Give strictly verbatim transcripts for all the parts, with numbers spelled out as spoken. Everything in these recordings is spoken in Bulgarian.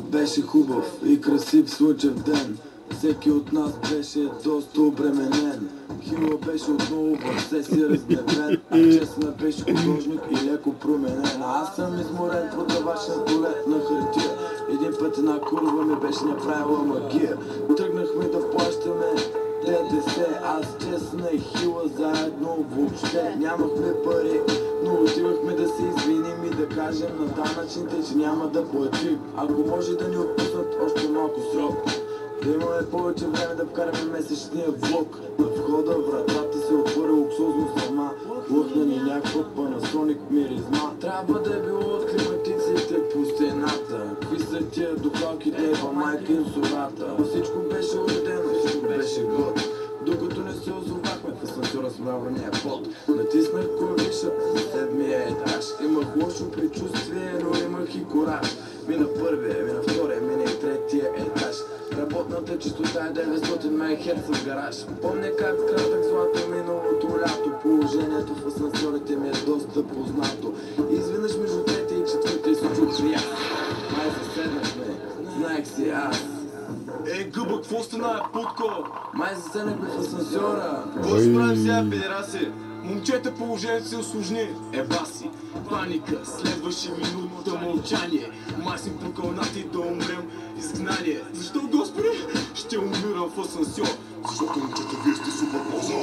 Беше хубав и красив слънчев ден. Всеки от нас беше доста обременен. Хила беше отново в сесия разгневен, а Чесна беше художник и леко променен. А аз съм изморен, продавач на туалет на хартия. Един път една курва ми беше направила магия. Тръгнахме да плащаме ДДС, аз Чесна и Хила заедно въобще нямахме пари, но отивахме да се извиним и да кажем на данъчните, че няма да платим. Ако може да ни отпуснат още малко срок, да имаме повече време да вкараме месечния влог. От входа вратата се отвори луксозно сама. Лъхна ни някаква Panasonic миризма. Трябва да е било от климатиците по стената. Какви са тия духалки, дева майка им сурата. Всичко беше уредено, всичко беше год. Докато не се озовахме в асансьора с мраврения пот. Натиснах клавиша за седмия етаж. Имах лошо предчувствие, но имах и кораж. Мина първия, мина втория, мина и третия етаж. Работната чистота е деветстотин мегахерца в гараж. Помня как крадах злато миналото лято. Положението в асансьорите ми е доста познато. Изведнъж между третия и четвъртия се чух рях. Май заседнахме, знаех си аз. Ей, гъба, какво стана, путко? Май заседнахме в асансьора. Какво ще правим сега, педераси? Момчета, положението се усложни. Еба си, паника, следваше минута мълчание. Май си прокълнати да умрем изгнание. Защо, Господи, ще умирам в асансьор? Защото момчета, вие сте супер позор.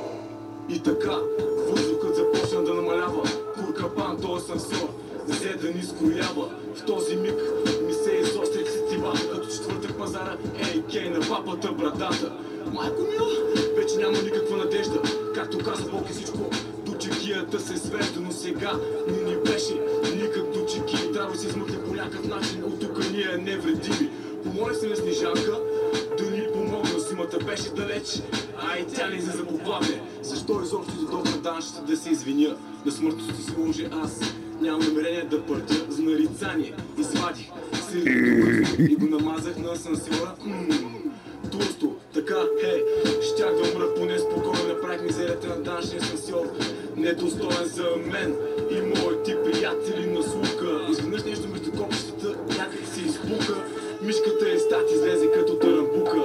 И така, въздухът започна да намалява. Куркапан, този асансьор взе да ни скроява. В този миг ми се изострих сетивата, като четвъртък пазара, ей, кей на папата брадата. Майко мила, вече няма никаква надежда. Както каза Бог и всичко до чекията се свежда, но сега не ни беше никак до чеки. Трябва да се измъкне по някакъв начин, от тук ние невредими. Помоля се на Снежанка да ни помогна, зимата беше далеч, а и тя не излиза по пламе. Защо изобщо дойдох на данъчната да се извиня? На смъртното си сложи аз. Нямам намерение да пъртя за нарицание. Извадих средното и го намазах на асансьора. Ммм, турсто, така, хей, щях да умра поне спокойно. Направих мизерията на данъчния асансьор недостоен за мен и моите приятели на слука. Изведнъж нещо между копчетата някак се изпука. Мишката е стат, излезе като тарамбука.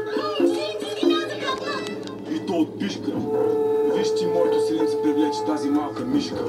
И то от пишка. Виж ти моето силенце привлече тази малка мишка.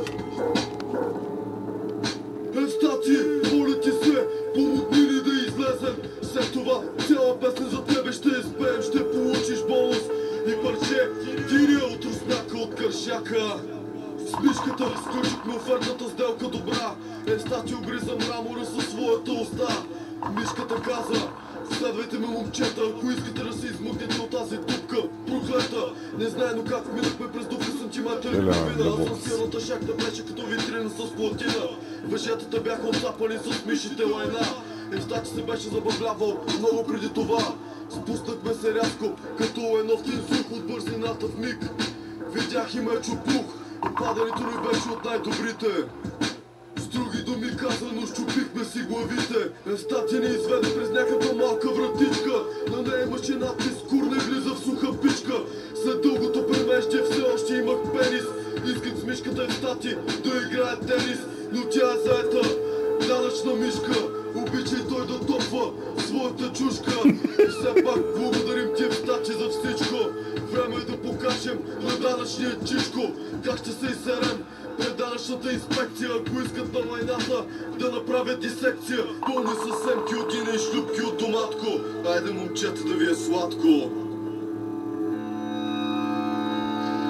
Стати, моля ти се, помогни ни да излезем. След това цяла песен за тебе ще изпеем. Ще получиш бонус и парче тирия от руснака от кършака. С мишката сключихме офертната сделка добра. Стати огриза мрамора със своята уста. Мишката каза: следвайте ме, момчета, ако искате да се измъкнете от тази дупка проклета. Не знае, но как минахме през дупка сантиметър и половина. Асансьорната шахта беше като витрина с платина. Въжетата бяха отцапани с мишите лайна. Евстати се беше забавлявал много преди това. Спуснахме се рязко, като едно в тинсух от бързината в миг. Видях и мечо пух, падането ни беше от най-добрите. С други думи казано, щупихме си главите. Евстати ни изведе през някаква малка вратичка. На нея имаше надпис "Курне влиза в суха пичка". След дългото премеждие все още имах пенис. Исках с мишката Евстати да играе тенис, но тя е заета. Данъчна мишка, обичай той да топва своята чушка. И все пак благодарим ти, Евстати, за всичко. Време е да покажем на данъчния чичко как ще се изсерем пред данъчната инспекция. Ако искат на лайната да направят дисекция, пълни са семки от ине и шлюпки от доматко. Айде, момчета, да ви е сладко.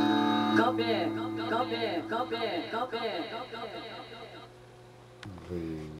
Copy, copy, copy, copy, copy.